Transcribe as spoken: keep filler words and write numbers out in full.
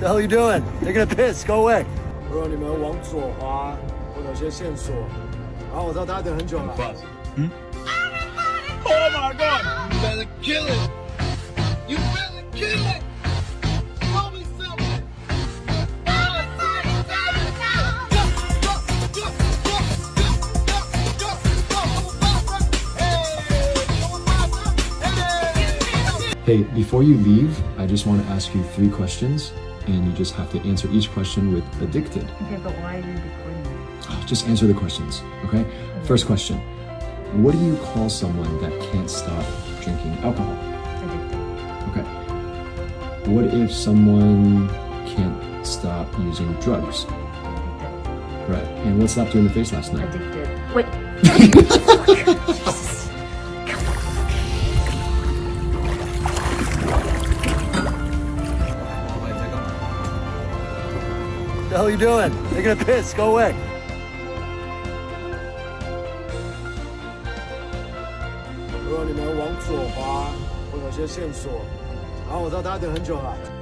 The hell you doing? Taking a piss. Go away. 如果你们往左滑，会有些线索。然后我知道大家等很久了。 嗯 ？Oh my God! You better kill it! You better kill it! Tell me something! Hey, before you leave, I just want to ask you three questions, and you just have to answer each question with addicted. Okay, but why are you recording me? Just answer the questions, okay? okay? First question. What do you call someone that can't stop drinking alcohol? Addicted. Okay. What if someone can't stop using drugs? Addicted. Right. And what slapped you in the face last night? Addicted. Wait. The hell you doing? Taking a piss. Go away. 如果你们往左滑，会有些线索。然后我知道大家等很久了。